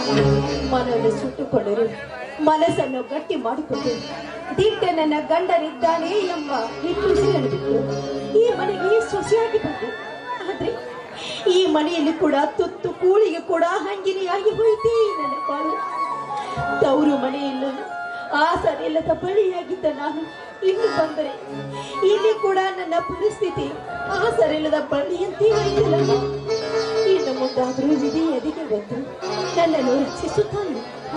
ಮನವನ್ನು ಸುಟ್ಟುಕೊಂಡರು, ಮನಸ್ಸನ್ನು ಗಟ್ಟಿ ಮಾಡಿಕೊಂಡು ದಿಟ್ಟ ನನ್ನ ಗಂಡನಿದ್ದಾನೆ ಎಂಬ ನಿಟ್ಟುಸಿರನ್ನು ಬಿಟ್ಟು ಈ ಮನೆಗೆ ಸೊಸೆಯಾಗಿ ಬಂದು, ಆದ್ರೆ ಈ ಮನೆಯಲ್ಲಿ ಕೂಡ ತುತ್ತು ಕೂಳಿಗೆ ಕೂಡ ಹಂಗಿನಿಯಾಗಿ ಹೋಯಿತೇ ನನ್ನ ಪಾಲು. ತವರು ಮನೆಯಲ್ಲೂ ಆಸರಿಲ್ಲದ ಬಳಿಯಾಗಿದ್ದ ನಾನು ಇನ್ನು ಬಂದರೆ ಇಲ್ಲಿ ಕೂಡ ನನ್ನ ಪರಿಸ್ಥಿತಿ ಆಸರಿಲ್ಲದ ಬಳಿಯಂತೆ ಆಯ್ತಲ್ಲ. ಇನ್ನು ಮುಂದಾದರೂ ವಿಧಿ ಎದೆಗೆ ಬಂದು ನನ್ನನ್ನು ರಕ್ಷಿಸುತ್ತಾನೆ.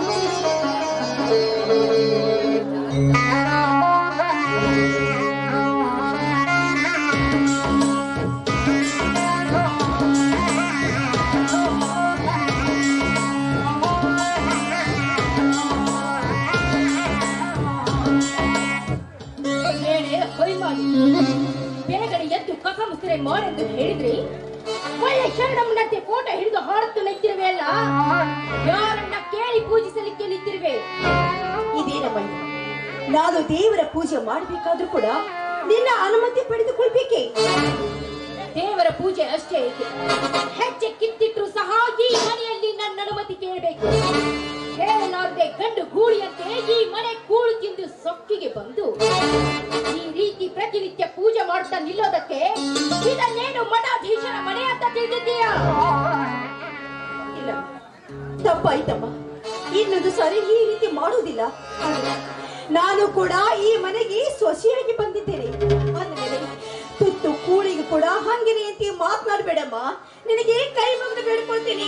ಬೇಗನೆ ಎದ್ದು ಕಸ ಮುಸ್ರೆ ಮಾರೆಂದು ಹೇಳಿದ್ರಿ. ಒಳ್ಳೆ ಶರಣಮ್ಮನಂತೆ ಫೋಟೋ ಹಿಡಿದು ಹಾಡುತ್ತು ನಿಂತಿರುವೆ ಅಲ್ಲ, ಯಾರನ್ನ ಕೇಳಿ ಪೂಜಿಸಲಿಕ್ಕೆ ನಿಂತಿರುವೆ? ಇದೇನಮ್ಮ, ನಾನು ದೇವರ ಪೂಜೆ ಮಾಡಬೇಕಾದ್ರೂ ಕೂಡ ನಿನ್ನ ಅನುಮತಿ ಪಡೆದುಕೊಳ್ಬೇಕೆ? ದೇವರ ಪೂಜೆ ಅಷ್ಟೇ ಏಕೆ, ಹೆಜ್ಜೆ ಕಿತ್ತಿಟ್ರು ಸಹ ಈ ಮನೆಯಲ್ಲಿ ನನ್ನ ಅನುಮತಿ ಕೇಳಬೇಕು. ಹೇಳಲಾರದೆ ಗಂಡು ಗೂಳಿಯಂತೆ ಈ ಮನೆ ಕೂಳು ತಿಂದು ಸೊಕ್ಕಿಗೆ ಬಂದು ಈ ರೀತಿ ಪ್ರತಿನಿತ್ಯ ಪೂಜೆ ಮಾಡ್ತಾ ನಿಲ್ಲೋದಕ್ಕೆ ಇದನ್ನೇನು ಮಠಾಧೀಶರ ಮನೆ ಅಂತ ತಿಳಿದಿದ್ದೀಯಾ? ಇಲ್ಲ, ತಪ್ಪಾಯ್ತಮ್ಮ. ಇನ್ನೊಂದು ಸರಿ ಈ ರೀತಿ ಮಾಡುವುದಿಲ್ಲ. ನಾನು ಕೂಡ ಈ ಮನೆಗೆ ಸೊಸೆಯಾಗಿ ಬಂದಿದ್ದೇನೆ. ಆದ್ಮೇಲೆ ತುತ್ತು ಕೂಳಿಗೆ ಕೂಡ ಹಂಗಿನಿ ಅಂತ ಮಾತನಾಡಬೇಡಮ್ಮ. ನಿನಗೆ ಕೈ ಮುಗಿದು ಬೇಡ್ಕೊಳ್ತೀನಿ.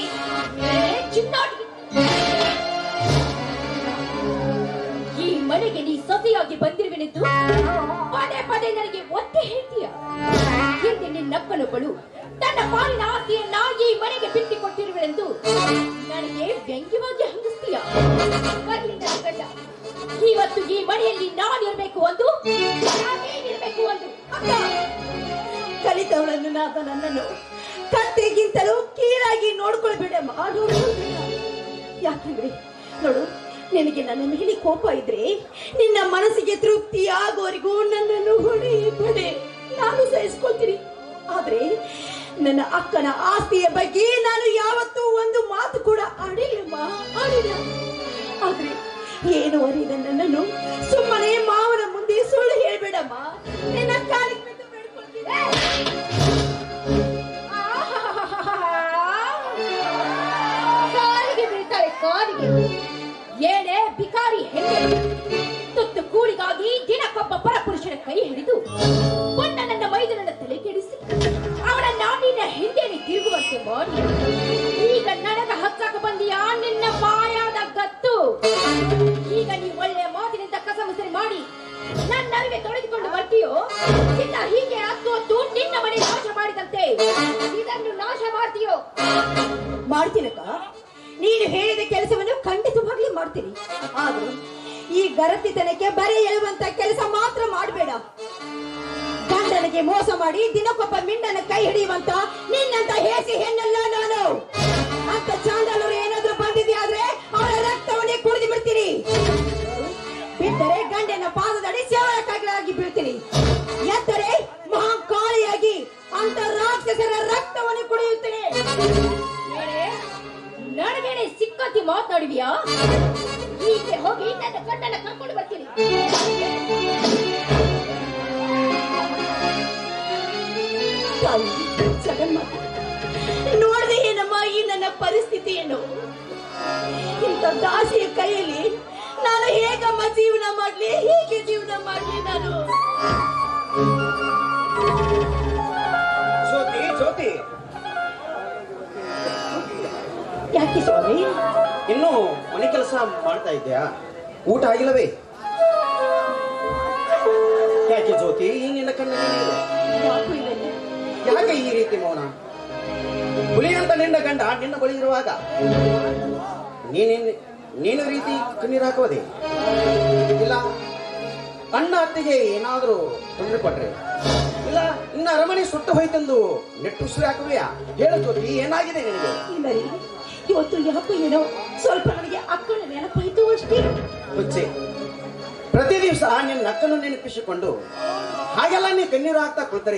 ಈ ಮನೆಗೆ ನೀ ಸೊಸೆಯಾಗಿ ಬಂದಿರುವೆನೆಂದು ಪದೇ ಪದೇ ನನಗೆ ಒತ್ತೆ ಹೇಳ್ತೀಯ. ಹಿಂದೆ ನಿನ್ನಪ್ಪನೊಬ್ಬಳು ತನ್ನ ಪಾಲಿನ ಆಸ್ತಿಯನ್ನ ಈ ಮನೆಗೆ ಬಿಟ್ಟಿಕೊಟ್ಟಿರುವೆನೆಂದು ನನಗೆ ವ್ಯಂಗ್ಯವಾಗಿ ಹಂಗಿಸ್ತೀಯ. ಬರ್ಲಿ ನನ್ನ ಗಂಡ, ಇವತ್ತು ಈ ಮನೆಯಲ್ಲಿ ನಾನಿರ್ಬೇಕು ಒಂದು, ನಾನೇನಿರ್ಬೇಕು ಒಂದು. ಅಕ್ಕ, ಕಲಿತವಳನ್ನು ನಾದ ನನ್ನನ್ನು ಕತ್ತೆಗಿಂತಲೂ ಕೀಳಾಗಿ ನೋಡ್ಕೊಳ್ಬೇಡಮ್ಮ. ಯಾಕಂದ್ರೆ ನೋಡು, ನಿನಗೆ ನನ್ನ ಮೇಲೆ ಕೋಪ ಇದ್ರೆ ನಿನ್ನ ಮನಸ್ಸಿಗೆ ತೃಪ್ತಿ ಆಗೋರಿಗೂ ನನ್ನನ್ನು ಹೊಡೆ ನಾನು ಸಹಿಸ್ಕೊಳ್ತೀನಿ. ಆದ್ರೆ ನನ್ನ ಅಕ್ಕನ ಆಸ್ತಿಯ ಬಗ್ಗೆ ನಾನು ಯಾವತ್ತೂ ಒಂದು ಮಾತು ಕೂಡ ಆಡಿಲ್ಲ. ಆದ್ರೆ ಏನು ಅರಿದ ನನ್ನನ್ನು ಸುಮ್ಮನೆ ಮಾವನ ಮುಂದೆ ಸುಳ್ಳು ಹೇಳ್ಬೇಡಮ್ಮ. ನಿನ್ನ ಕಾಲಿಗೆ ಬಿದ್ದು ಬೇಡ್ಕೊಳ್ತೀನಿ. ಕಾಲಿಗೆ ಬೀಳ್ತಾಳೆ, ಕಾಲಿಗೆ. ಏನೇ ಬಿಕಾರಿ ಹೆಣ್ಣೆ, ತುತ್ತು ಕೂಳಿಗಾಗಿ ದಿನಕ್ಕೊಬ್ಬ ಪರಪುರುಷನ ಕೈ ಹಿಡಿದು ಕೊಂಡ ನನ್ನ ಮೈದನನ್ನ ತಲೆ ಕೆಡಿಸಿ ಅವನ ನಾಡಿನ ಹಿಂದೆನೆ ತಿರುಗುವಂತೆ ಮಾಡಿ ಈಗ ನನಗ ಹಚ್ಚಾಕ ಬಂದಿಯಾ ನಿನ್ನ ಬಾಯಾದ ಗತ್ತು. ಈಗ ನೀ ಒಳ್ಳೆಯ ಮಾತಿನಿಂದ ಕಸ ಮುಸರಿ ಮಾಡಿ ನನ್ನ ಅರಿವೆ ತೊಳೆದುಕೊಂಡು ಬರ್ತೀಯೋ, ಇಲ್ಲ ಹೀಗೆ ಹತ್ತು ನಿನ್ನ ಮನೆ ನಾಶ ಮಾಡಿದಂತೆ ಇದನ್ನು ನಾಶ ಮಾಡ್ತೀಯೋ? ಮಾಡ್ತೀನಕ್ಕ, ನೀನು ಹೇಳಿದ ಕೆಲಸವನ್ನು ಖಂಡಿತವಾಗ್ಲಿ ಮಾಡ್ತೀನಿ. ಆದ್ರೂ ಈ ಗರತಿತನಕ್ಕೆ ಬರೆ ಎಳುವಂತ ಕೆಲಸ ಮಾತ್ರ ಮಾಡಬೇಡ. ಗಂಡನಿಗೆ ಮೋಸ ಮಾಡಿ ದಿನಕ್ಕೊಬ್ಬ ಮಿಂಡನ ಕೈ ಹಿಡಿಯುವಂತ ನಿನ್ನಂತ ಹೇಸಿ ಹೆಣ್ಣಲ್ಲ ನಾನು. ಅಂತ ಚಾಂಡಲರು ಏನಾದ್ರೂ ಬಂದಿದ್ದೆ ಆದ್ರೆ ಅವರ ರಕ್ತವನ್ನೇ ಕುಡಿದು ಬಿಡ್ತೀನಿ. ಬಿಟ್ಟರೆ ಗಂಡನ ಪಾದದಡಿ ಸೇವಕಗಳಾಗಿ ಬೀಳ್ತೀನಿ. ಎತ್ತರೆ ಮಹಾಕಾಳಿಯಾಗಿ ಅಂತ ರಾಕ್ಷಸರ ರಕ್ತವನ್ನು ಕುಡಿಯುತ್ತೇನೆ. ನನಗೇನೆ ಸಿಕ್ಕಂತಿ ಮಾತಾಡುವಿಯಾ? ಹೀಗೆ ಹೋಗಿ ನನ್ನ ಗಂಡನ ಕರ್ಕೊಂಡು ಬರ್ತೀನಿ. ನೋಡಿದೆ ಏನಮ್ಮ ಈ ನನ್ನ ಪರಿಸ್ಥಿತಿಯನ್ನು. ಇಂಥ ದಾಸಿಯ ಕೈಯಲ್ಲಿ ನಾನು ಹೇಗಮ್ಮ ಜೀವನ ಮಾಡ್ಲಿ, ಹೇಗೆ ಜೀವನ ಮಾಡ್ಲಿ ನಾನು? ಜ್ಯೋತಿ, ಯಾಕೆ ಸ್ವಾಮಿ? ಇನ್ನು ಮನೆ ಕೆಲಸ ಮಾಡ್ತಾ ಇದ್ಯಾ? ಊಟ ಆಗಿಲ್ಲವೇ? ಯಾಕೆ ಜ್ಯೋತಿ, ಈ ನಿನ್ನ ಕಣ್ಣಿಗೆ ಯಾಕೆ ಈ ರೀತಿ ಮೌನ? ಹುಲಿ ಅಂತ ನಿನ್ನ ಗಂಡ ನಿನ್ನ ಬಳಿ ಇರುವಾಗ ನೀನು ರೀತಿ ಕಣ್ಣೀರು ಹಾಕುವುದೇ? ಇಲ್ಲ ಅಣ್ಣ ಅತ್ತಿಗೆ ಏನಾದರೂ ತೊಂದರೆ ಕೊಟ್ರೆ, ಇಲ್ಲ ಇನ್ನ ಅರಮನೆ ಸುಟ್ಟು ಹೋಯ್ತೆಂದು ನೆಟ್ಟುಸಿರು ಹಾಕುವೆಯಾ? ಹೇಳು ಜ್ಯೋತಿ, ಏನಾಗಿದೆ ನಿನಗೆ? ಇಲ್ಲ ರೀ, ಇವತ್ತು ಯಾಕೋ ಏನೋ ಸ್ವಲ್ಪ ನನಗೆ ಅಕ್ಕನ ನೆನಪಾಯ್ತು ಅಷ್ಟೇ. ಹುಚ್ಚೆ, ಪ್ರತಿ ದಿವಸ ನಿನ್ನ ಅಕ್ಕನ್ನು ನೆನಪಿಸಿಕೊಂಡು ಹಾಗೆಲ್ಲ ನೀ ಕಣ್ಣೀರು ಹಾಕ್ತಾ ಕೂತರೆ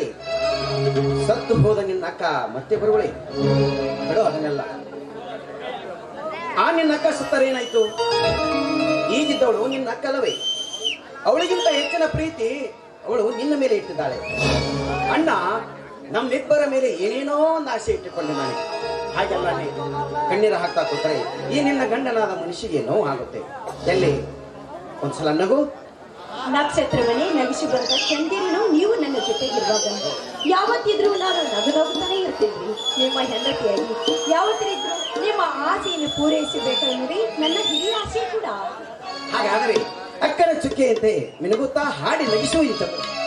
ಸತ್ತು ಹೋದ ನಿನ್ನ ಅಕ್ಕ ಮತ್ತೆ ಬರುವಳೆ. ಬಿಡು ಅದನ್ನೆಲ್ಲ. ಆ ನಿನ್ನ ಅಕ್ಕ ಸತ್ತರೇನಾಯ್ತು? ಈಗಿದ್ದವಳು ನಿನ್ನ ಅಕ್ಕಲ್ಲವೇ? ಅವಳಿಗಿಂತ ಹೆಚ್ಚಿನ ಪ್ರೀತಿ ಅವಳು ನಿನ್ನ ಮೇಲೆ ಇಟ್ಟಿದ್ದಾಳೆ. ಅಣ್ಣ ನಮ್ಮಿಬ್ಬರ ಮೇಲೆ ಏನೇನೋ ಒಂದು ಆಸೆ ಇಟ್ಟುಕೊಂಡಿದ್ದಾನೆ. ಹಾಗೆಲ್ಲ ಕಣ್ಣೀರ ಹಾಕ್ತಾ ಕೂತ್ರೆ ಈ ನಿನ್ನ ಗಂಡನಾದ ಮನುಷ್ಯಗೆ ನೋವು ಆಗುತ್ತೆ. ಎಲ್ಲಿ ಒಂದ್ಸಲ ನಗು. ನಕ್ಷತ್ರವನ್ನೇ ನಗಿಸಿ ಬರೆದ ಚಂದಿರನು ನೀವು ನನ್ನ ಜೊತೆಗಿರುವಾಗ ಯಾವತ್ತಿದ್ರೂ ನಾನು ನಗುತ್ತಾನೆ ಇರ್ತೀನಿ. ನಿಮ್ಮ ಹೆಂಡತಿಯಾಗಿ ಯಾವತ್ತಿದ್ರೂ ನಿಮ್ಮ ಆಸೆಯನ್ನು ಪೂರೈಸಬೇಕೆನ್ನುವುದೇ ನನ್ನ ಹಿರಿಯ ಆಸೆ ಕೂಡ. ಹಾಗಾದರೆ ಅಕ್ಕನ ಚುಕ್ಕೆಯಂತೆ ಮಿನುಗುತ್ತಾ ಹಾಡಿ ನಗಿಸುವ ಇಂಥ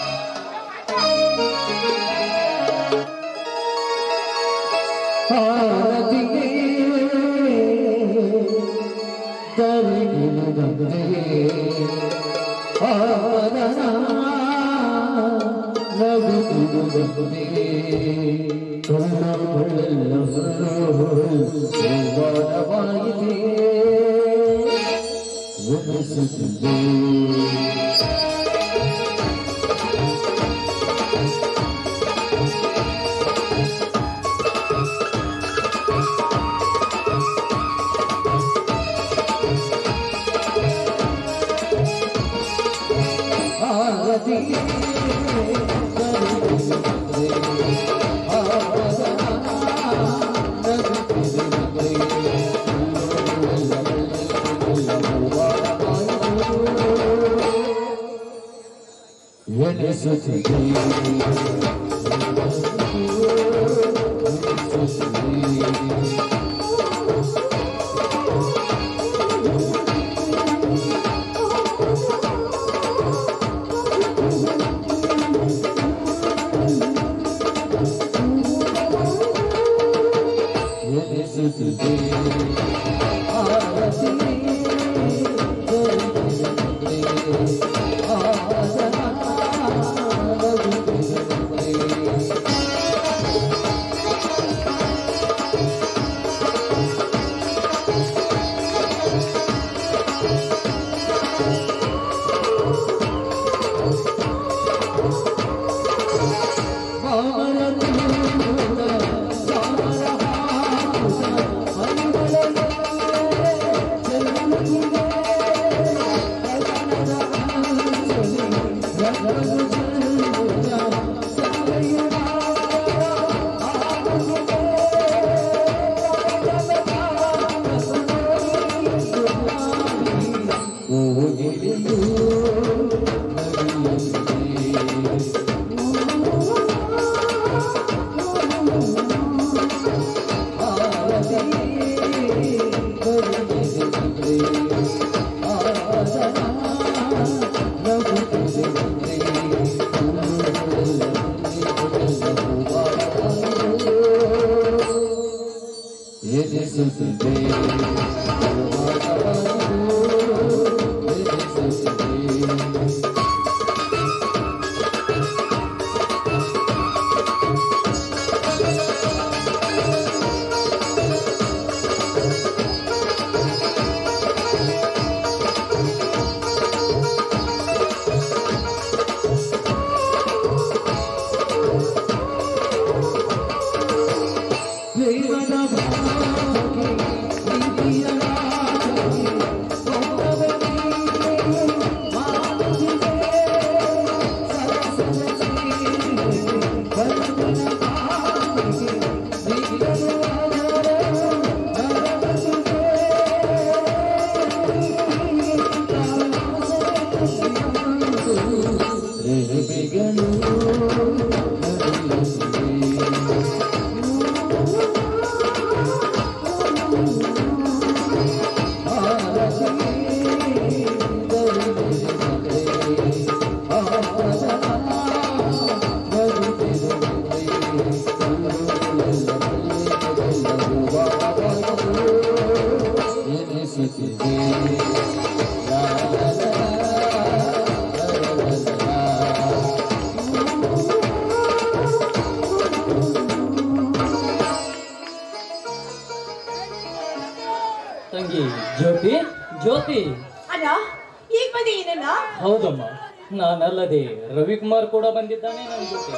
ತಂಗಿ ಜ್ಯೋತಿ ಜ್ಯೋತಿ ಅಣ್ಣ ಈಗ ಬಂದಿದ್ದೀನಣ್ಣ. ಹೌದಮ್ಮ, ನಾನಲ್ಲದೆ ರವಿಕುಮಾರ್ ಕೂಡ ಬಂದಿದ್ದಾನೆ ನನ್ನ ಜೊತೆ.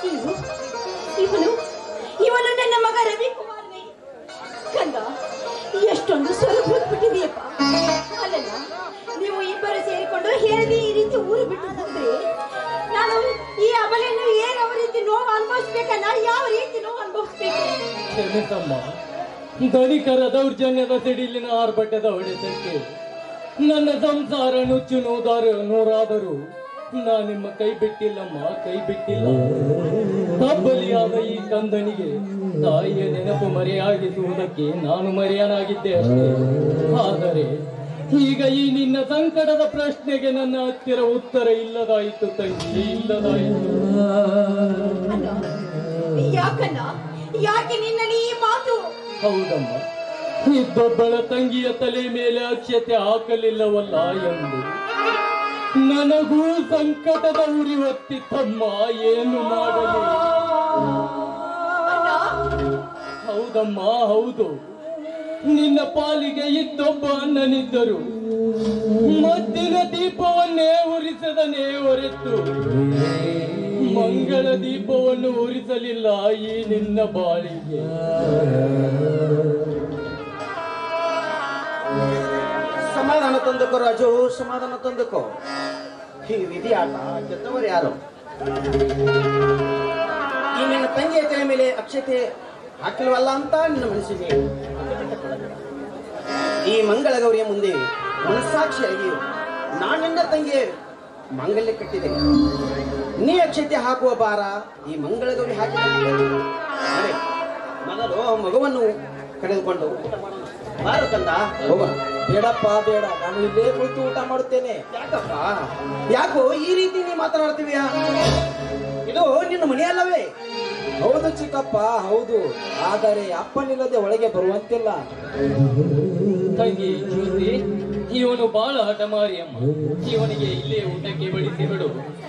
ಇವನು ಇವನು ನನ್ನ ಮಗ ರವಿಕುಮಾರ್ನೇ. ಕಂದ, ಎಷ್ಟೊಂದು ಸ್ವರೂಪಿಟ್ಟಿದೆಯಪ್ಪ. ಅಲ್ಲಲ್ಲ, ನೀವು ಇಬ್ಬರು ಸೇರಿಕೊಂಡು ಹೇಳದೆ ಈ ರೀತಿ ಊರು ಬಿಟ್ಟು ಬಂದ್ರೆ ನಾನು ಈ ಅಬಲೆಯನ್ನು ಯಾವ ರೀತಿ ನೋವು ಅನುಭವಿಸ್ಬೇಕಲ್ಲ, ಯಾವ ರೀತಿ ನೋವು ಅನುಭವಿಸ್ಬೇಕು? ಕ್ಷಮಿಸಮ್ಮ, ಧನಿಕರ ದೌರ್ಜನ್ಯದ ಸಿಡಿಲಿನ ಆರ್ಭಟದ ಹೊಡೆತಕ್ಕೆ ನನ್ನ ಸಂಸಾರ ನುಚ್ಚು ನೂರಾದರೂ ನಾ ನಿಮ್ಮ ಕೈ ಬಿಟ್ಟಿಲ್ಲಮ್ಮ, ಕೈ ಬಿಟ್ಟಿಲ್ಲ. ತಬ್ಬಲಿಯಾದ ಈ ಕಂದನಿಗೆ ತಾಯಿಯ ನೆನಪು ಮರೆಯಾಗಿಸುವುದಕ್ಕೆ ನಾನು ಮರೆಯನಾಗಿದ್ದೆ ಅಷ್ಟೇ. ಆದರೆ ಈಗ ಈ ನಿನ್ನ ಸಂಕಟದ ಪ್ರಶ್ನೆಗೆ ನನ್ನ ಹತ್ತಿರ ಉತ್ತರ ಇಲ್ಲದಾಯಿತು ತಂಗಿ, ಇಲ್ಲದಾಯಿತು. ಯಾಕನ್ನ, ಯಾಕೆ ನಿನ್ನಲ್ಲಿ ಈ ಮಾತು? ಹೌದಮ್ಮ, ಇದ್ದೊಬ್ಬಳ ತಂಗಿಯ ತಲೆ ಮೇಲೆ ಅಕ್ಷತೆ ಹಾಕಲಿಲ್ಲವಲ್ಲ ಎಂದು ನನಗೂ ಸಂಕಟದ ಉರಿ ಹೊತ್ತಿತ್ತಮ್ಮ. ಏನು ಮಾಡಲಿ? ಹೌದಮ್ಮ, ಹೌದು. ನಿನ್ನ ಪಾಲಿಗೆ ಇದ್ದೊಬ್ಬ ಅಣ್ಣನಿದ್ದರು. ಮದ್ದಿನ ದೀಪವನ್ನೇ ಉರಿಸದನೇ ಹೊರೆತು ಮಂಗಳ ದೀಪವನ್ನು ಉರಿಸಲಿಲ್ಲ ಈ ನಿನ್ನ ಬಾಳಿಗೆ. ಸಮಾಧಾನ ತಂದುಕೋ ರಾಜು, ಸಮಾಧಾನ ತಂದುಕೋ. ಈ ವಿಧಿ ಆಟ ಗೆದ್ದವರು ಯಾರು? ಈ ನಿನ್ನ ತಂಗಿಯ ತಲೆ ಮೇಲೆ ಅಕ್ಷತೆ ಹಾಕಿಲ್ವಲ್ಲ ಅಂತ ನಿನ್ನ ಮನಸ್ಸಿಗೆ ಈ ಮಂಗಳ ಗೌರಿಯ ಮುಂದೆ ಮನಸ್ಸಾಕ್ಷಿಯಾಗಿ ನಾನು ನಿನ್ನ ತಂಗಿಯ ಮಾಂಗಲ್ಯ ಕಟ್ಟಿದೆ. ನೀ ಅಕ್ಷತೆ ಹಾಕುವ ಭಾರ ಈ ಮಂಗಳ ಗೌರಿ ಹಾಕಿದೆ. ಮೊದಲು ಮಗುವನ್ನು ಕಳೆದುಕೊಂಡು ಬಾರ ಕಂದ, ಹೋಗೋಣ. ಬೇಡಪ್ಪ ಬೇಡ, ನಾನು ಇಲ್ಲೇ ಕುಳಿತು ಊಟ ಮಾಡುತ್ತೇನೆ. ಯಾಕಪ್ಪ, ಯಾಕೋ ಈ ರೀತಿ ನೀ ಮಾತನಾಡ್ತೀವಿಯಾ? ಇದು ನಿನ್ನ ಮನೆ ಅಲ್ಲವೇ? ಹೌದು ಚಿಕ್ಕಪ್ಪ, ಹೌದು. ಆದರೆ ಅಪ್ಪನಿಲ್ಲದೆ ಒಳಗೆ ಬರುವಂತಿಲ್ಲ. ತಂಗಿ ಜ್ಯೋತಿ, ಇವನು ಬಹಳ ಹಠಮಾರಿ ಅಮ್ಮ. ಇವನಿಗೆ ಇಲ್ಲೇ ಊಟಕ್ಕೆ ಬಡಿಸಿ ಬಿಡು.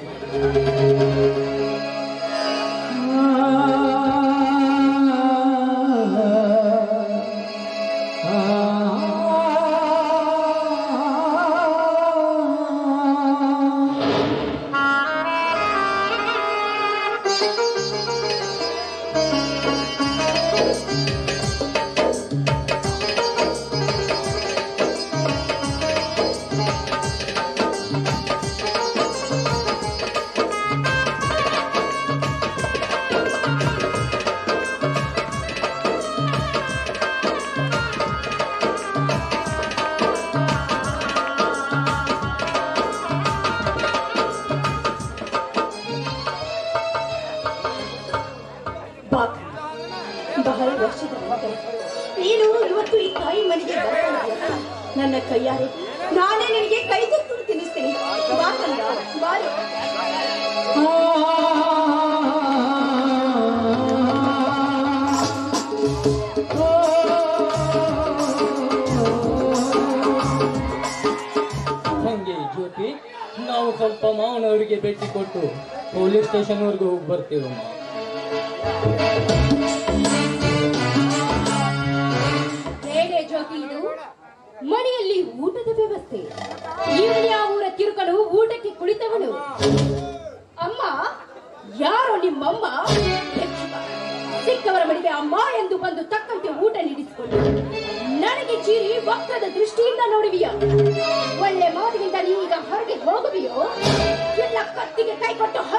ಬಹಳ ವರ್ಷದ ನಂತರ ನೀನು ಇವತ್ತು ಈ ತಾಯಿ ಮನೆಗೆ ಬರ್ತಾ ನನ್ನ ಕೈಯಾರೆ ನಾನೇ ನಿನಗೆ ಕೈ ತುತ್ತು ತಿನ್ನಿಸ್ತೀನಿ. ಬಾ ಕಂದ, ಬಾರು. ಹಂಗೆ ಜ್ಯೋತಿ, ನಾವು ಸ್ವಲ್ಪ ಮಾವನವರಿಗೆ ಭೇಟಿ ಕೊಟ್ಟು ಪೊಲೀಸ್ ಸ್ಟೇಷನ್ ವರೆಗೂ ಹೋಗಿ ಬರ್ತೀವಮ್ಮ. ಹೇಗೆ ಜ್ಯೋತಿ, ಇದು ಮನೆಯಲ್ಲಿ ಊಟದ ವ್ಯವಸ್ಥೆ. ಇವನೇ ಆ ಊರ ತಿರುಕಲು ಊಟಕ್ಕೆ ಕುಳಿತವನು. ಅಮ್ಮ, ಯಾರೋ ನಿಮ್ಮಮ್ಮ ಭಿಕ್ಷುಕ. ಸಿಕ್ಕವರ ಮನೆಗೆ ಅಮ್ಮ ಎಂದು ಬಂದು ತಕ್ಕಂತೆ ಊಟ ನೀಡಿಸಿಕೊಂಡು ನನಗೆ ಚೀರಿ ವಕ್ರದ ದೃಷ್ಟಿಯಿಂದ ನೋಡುವಿಯೋ? ಒಳ್ಳೆ ಮಾತಿನಿಂದ ನೀಗ ಹೊರಗೆ ಹೋಗುವಿಯೋ ಇಲ್ಲ ಕತ್ತಿಗೆ ಕೈ ಕೊಟ್ಟು ಹೊರ?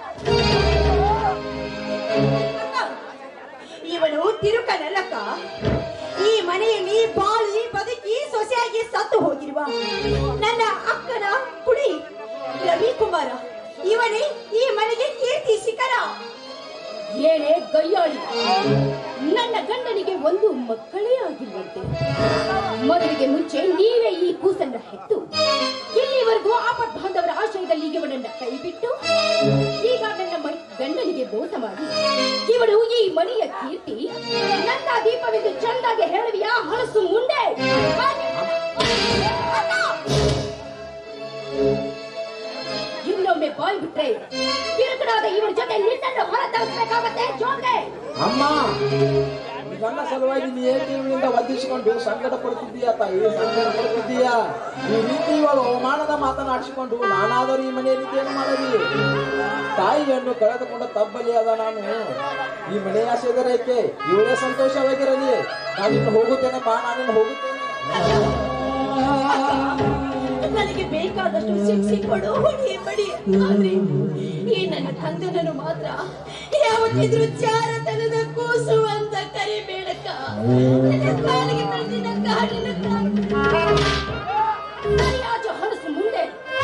ಇವನು ತಿರುಕನಲ್ಲಕ್ಕ. ಈ ಮನೆಯಲ್ಲಿ ಬಾಳಿ ಬದುಕಿ ಸೊಸೆಯಾಗಿ ಸತ್ತು ಹೋಗಿರುವ ನನ್ನ ಅಕ್ಕನ ಕುಡಿ ರವಿಕುಮಾರ. ಇವನೇ ಈ ಮನೆಗೆ ಕೀರ್ತಿ ಶಿಖರ. ಏನೇ ಗಯ್ಯಾಳಿ, ನನ್ನ ಗಂಡನಿಗೆ ಒಂದು ಮಕ್ಕಳೇ ಆಗಿರುವಂತೆ. ಮದುವೆಗೆ ಮುಂಚೆ ನೀವೇ ಈ ಕೂಸನ್ನ ಹೆತ್ತು ಇಲ್ಲಿವರೆಗೂ ಆಪತ್ ಬಾಂಧವರ ಆಶ್ರಯದಲ್ಲಿ ಇವನನ್ನ ಕೈ ಬಿಟ್ಟು ಈಗ ನನ್ನ ಗಂಡನಿಗೆ ಮೋಸ ಮಾಡಿ ಇವಳು ಈ ಮನೆಯ ಕೀರ್ತಿ ನನ್ನ ದೀಪವೆಂದು ಚಂದಾಗಿ ಹೇಳುವಿಯಾ? ಹಳಸು ಮುಂದೆ ಇನ್ನೊಮ್ಮೆ ಬಾಯ್ ಬಿಟ್ರೆ ತಿರುಕನಾದ ಇವರ ಜೊತೆ ನಿನ್ನನ್ನು ಹೊರ ತರಿಸಬೇಕಾಗತ್ತೆ. ಜೋಗೆ ಅಮ್ಮ, ನನ್ನ ಸಲುವಾಗಿ ನೀ ಏನಿಂದ ವಂದಿಸಿಕೊಂಡು ಸಂಕಟ ಪಡ್ತಿದ್ದೀಯಾ ತಾಯಿ, ಸಂಕಟ ಪಡ್ತಿದ್ದೀಯಾ. ಈ ರೀತಿ ಇವಳು ಅವಮಾನದ ಮಾತನಾಡಿಸಿಕೊಂಡು ನಾನಾದರೂ ಈ ಮನೆಯಲ್ಲಿ ಏನು ಮಾಡಲಿ? ತಾಯಿಯನ್ನು ಕಳೆದುಕೊಂಡ ತಬ್ಬಲಿಯಾದ ನಾನು ಈ ಮನೆಯ ಆಸೆದರೇಕೆ? ಇವಳೇ ಸಂತೋಷವಾಗಿರಲಿ. ನಾನಿನ್ನು ಹೋಗುತ್ತೇನೆ ಬಾ, ನಾನಿನ್ನು ಹೋಗುತ್ತೇನೆ. ನನಗೆ ಬೇಕಾದಷ್ಟು ಶಿಕ್ಷೆ ಕೊಡು, ಹೊಡಿ ಬಡಿ. ಆದ್ರೆ ಈ ನನ್ನ ತಂದನನ್ನು ಮಾತ್ರ ಯಾವತ್ತಿದ್ರು ಚಾರತನದ ಕೂಸು ಅಂತ ಕರಿಬೇಡಕ್ಕ. ನನ್ನ ಕಾಲಿಗೆ ತಂದಿನ ಕಾಡಿನ ಸರಿಯಾದ ಹೊರಸು ಮುಂದೆ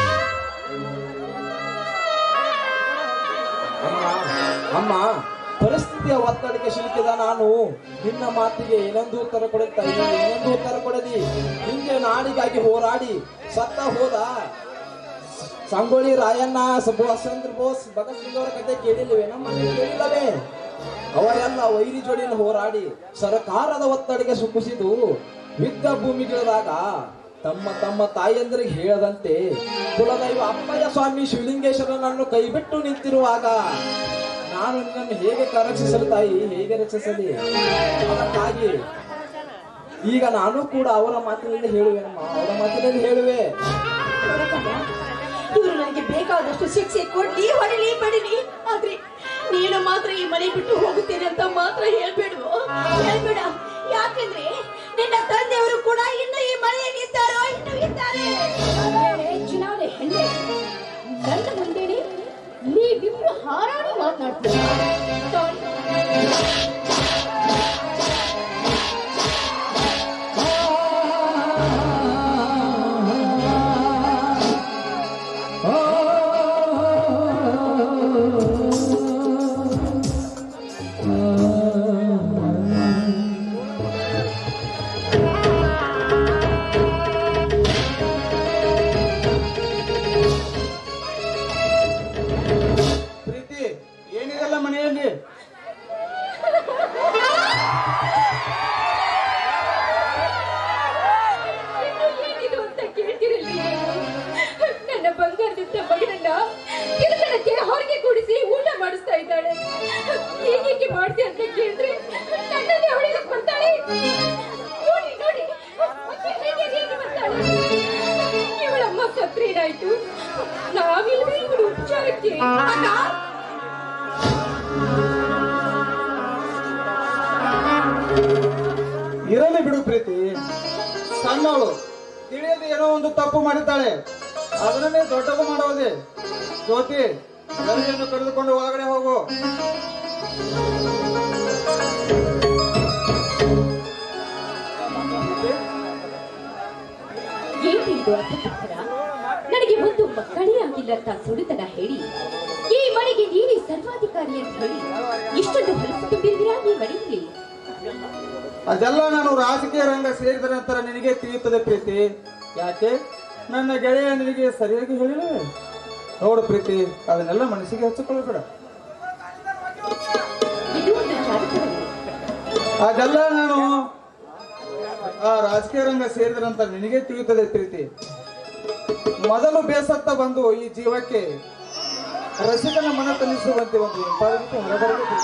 ಅಮ್ಮ, ಪರಿಸ್ಥಿತಿಯ ಒತ್ತಡಕ್ಕೆ ಸಿಲುಕಿದ ನಾನು ನಿನ್ನ ಮಾತಿಗೆ ಏನೊಂದು ಉತ್ತರ ಕೊಡುತ್ತಾ ಇದ್ದೀನಿ, ಏನೊಂದು ಉತ್ತರ ಕೊಡಲಿ. ಹಿಂದೆ ನಾಡಿಗಾಗಿ ಹೋರಾಡಿ ಸತ್ತ ಹೋದ ಸಂಗೊಳ್ಳಿ ರಾಯಣ್ಣ, ಸುಭಾಷ್ ಚಂದ್ರ ಬೋಸ್, ಭಗತ್ ಸಿಂಗ್ ಅವರ ಕತೆ ಕೇಳಿಲ್ಲವೇ? ನಮ್ಮ ಕೇಳಿಲ್ಲವೇ? ಅವರೆಲ್ಲ ವೈರಿ ಜೋಡಿಯನ್ನು ಹೋರಾಡಿ ಸರ್ಕಾರದ ಒತ್ತಡಕ್ಕೆ ಕುಸಿದು ಯುದ್ಧ ಭೂಮಿಗಿಳಿದಾಗ ತಮ್ಮ ತಮ್ಮ ತಾಯಿಯಂದರಿಗೆ ಹೇಳದಂತೆ ಕುಲದೈವ ಅಪ್ಪಯ್ಯ ಸ್ವಾಮಿ ಶಿವಲಿಂಗೇಶ್ವರನನ್ನು ಕೈಬಿಟ್ಟು ನಿಂತಿರುವಾಗ ನಾನು ನಿನ್ನನ್ನು ಹೇಗೆ ರಕ್ಷಿಸಲು ತಾಯಿ, ಹೇಗೆ ರಕ್ಷಿಸಲಿ? ಅದಕ್ಕಾಗಿ ಈಗ ನಾನು ಕೂಡ ಅವರ ಮಾತಿನಲ್ಲಿ ಹೇಳುವೆನಮ್ಮ, ಅವರ ಮಾತಿನಲ್ಲಿ ಹೇಳುವೆ. ಇವರು ನನಗೆ ಬೇಕಾದಷ್ಟು ಶಿಕ್ಷೆ ಕೊಡ್ಲಿ, ಹೊಡಿಲಿ ಬಡಿಲಿ. ಆದ್ರೆ ನೀನು ಮಾತ್ರ ಈ ಮನೆ ಬಿಟ್ಟು ಹೋಗುತ್ತೇನೆ ಅಂತ ಮಾತ್ರ ಹೇಳ್ಬೇಡ್ವೋ, ಹೇಳ್ಬೇಡ. ಯಾಕೆಂದ್ರೆ ನಿನ್ನ ತಂದೆಯವರು ಕೂಡ ಇನ್ನು ಈ ಮನೆಯಲ್ಲಿ ಇದ್ದಾರೋ, ಇನ್ನು ಇದ್ದಾರೆ. ಚಿನಾರೆ ಹೆಣ್ಣೆ, ನನ್ನ ಮುಂದೆನೆ ನೀವಿಬ್ರು ಹಾರಾಡಿ ಮಾತನಾಡ್ತೀರ. ಮನೆಯಲ್ಲಿ ಏನಿದು ಅಂತ ಕೇಳ್ತಿರಲಿ. ನನ್ನ ಬಂಗಾರದಂತ ಮಗನನ್ನ ಕಿರುತನಕ್ಕೆ ಹೊರಗೆ ಕೂಡಿಸಿ ಊಟ ಮಾಡಿಸ್ತಾ ಇದ್ದಾಳೆ. ಹೀಗೆ ಮಾಡ್ತಿ ಅಂತ ಕೇಳಿದ್ರೆ ನನ್ನನ್ನೇ ಹೊಡೆಯಕ್ಕೆ ಬರ್ತಾಳೆ. ನೋಡಿ ನೋಡಿ ಹೇಗೆ ಬರ್ತಾಳೆ. ಇವಳಮ್ಮ ಸತ್ರೇನಾಯ್ತು, ನಾವಿಲ್ಲದೆ ಇವಳು ಉಪಚಾರಕ್ಕೆ. ಇರಲಿ ಬಿಡು ಪ್ರೀತಿ, ಸಣ್ಣವಳು ತಿಳಿಯದೆ ಏನೋ ಒಂದು ತಪ್ಪು ಮಾಡಿದ್ದಾಳೆ, ಅದನ್ನೇ ದೊಡ್ಡದು ಮಾಡೋದೆ. ಜ್ಯೋತಿ, ರವಿಯನ್ನು ಕರೆದುಕೊಂಡು ಒಳಗಡೆ ಹೋಗು. ಏನಿದು ಅರ್ಥಪುತ್ರ? ನನಗೆ ಒಂದು ಮಕ್ಕಳೇ ಆಗಿಲ್ಲ ಅಂತ ಸುಡುತನ ಹೇಳಿ ಈ ಮನೆಗೆ ನೀವೇ ಸರ್ವಾಧಿಕಾರಿ ಅಂತ ಹೇಳಿ ಇಷ್ಟೊಂದು ಹೊಲಸು ತುಂಬಿದ್ದೀರಾ ಈ ಮನೆಯಲ್ಲಿ? ಅದೆಲ್ಲ ನಾನು ರಾಜಕೀಯ ರಂಗ ಸೇರಿದ ನಂತರ ನಿನಗೆ ತಿಳಿಯುತ್ತದೆ ಪ್ರೀತಿ. ಯಾಕೆ ನನ್ನ ಗೆಳೆಯ ನಿನಗೆ ಸರಿಯಾಗಿ ಹೇಳಿಲ್ಲ? ನೋಡು ಪ್ರೀತಿ, ಅದನ್ನೆಲ್ಲ ಮನಸ್ಸಿಗೆ ಹಚ್ಚಿಕೊಳ್ಳಬೇಡ. ಇದು ಒಂದು ಚಾರಿತ್ರ್ಯ. ಅದೆಲ್ಲ ನಾನು ಆ ರಾಜಕೀಯ ರಂಗ ಸೇರಿದ ನಂತರ ನಿನಗೆ ತಿಳಿಯುತ್ತದೆ ಪ್ರೀತಿ. ಮೊದಲು ಬೇಸತ್ತ ಬಂದು ಈ ಜೀವಕ್ಕೆ ರಸಿಕನ ಮನ ತನಿಸುವಂತೆ ಒಂದು ಇಂಪಾದಕ್ಕೆ ಹೊರಬರಬೇಕು.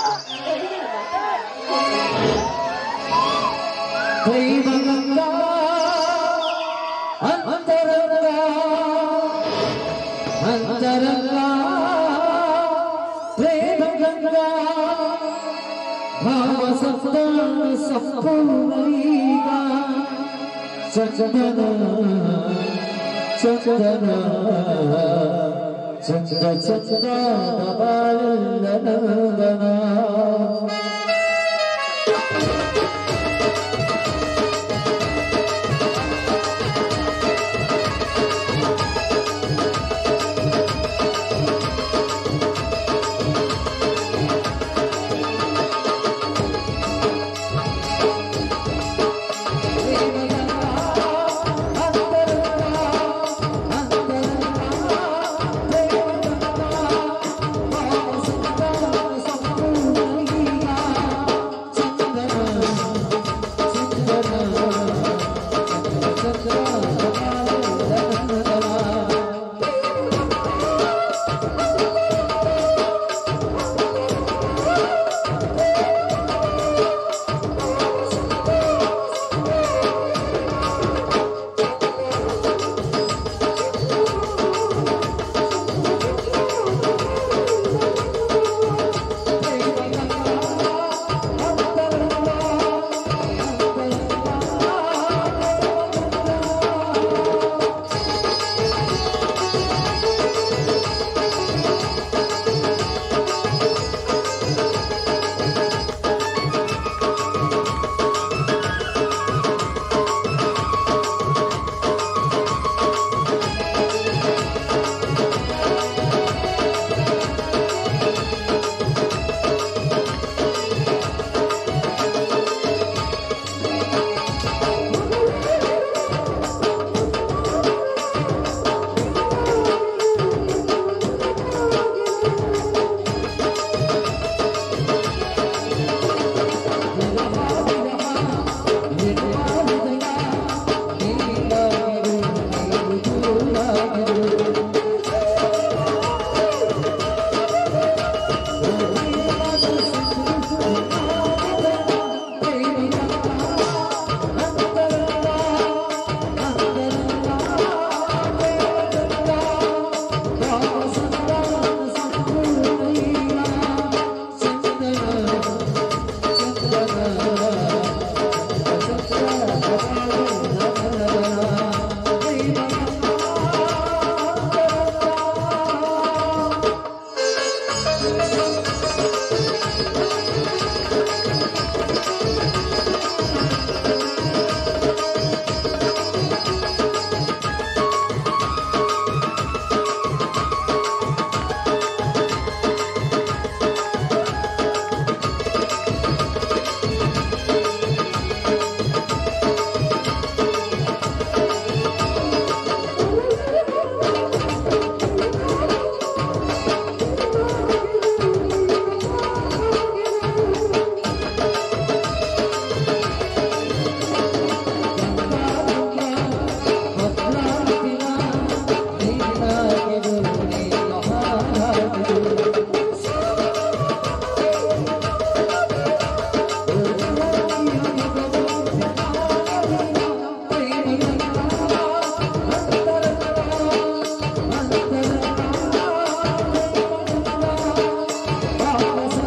ಸಾಹಸ